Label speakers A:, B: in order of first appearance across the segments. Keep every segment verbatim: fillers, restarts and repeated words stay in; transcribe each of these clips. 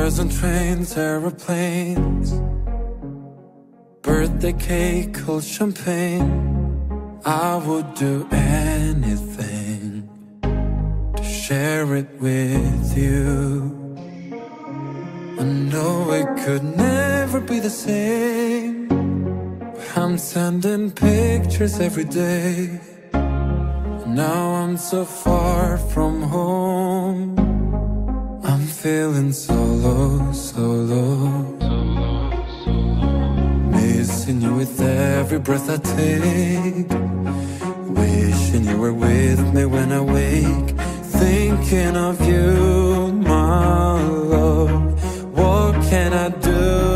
A: cars and trains, aeroplanes, birthday cake, cold champagne. I would do anything to share it with you. I know it could never be the same. I'm sending pictures every day. Now I'm so far from home. I'm feeling so low, so low. Missing you with every breath I take. Wishing you were with me when I wake. Thinking of you, my love. What can I do?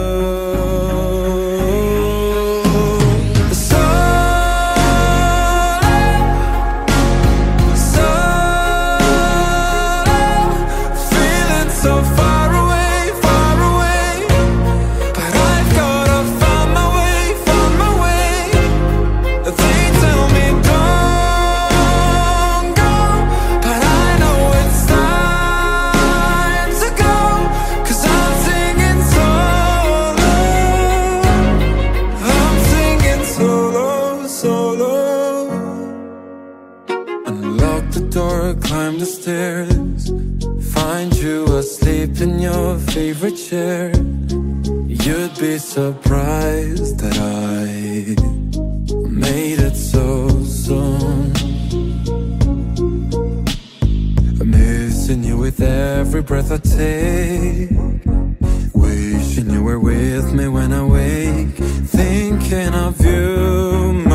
A: Climb the stairs, find you asleep in your favorite chair. You'd be surprised that I made it so soon. I'm missing you with every breath I take. Wishing you were with me when I wake. Thinking of you,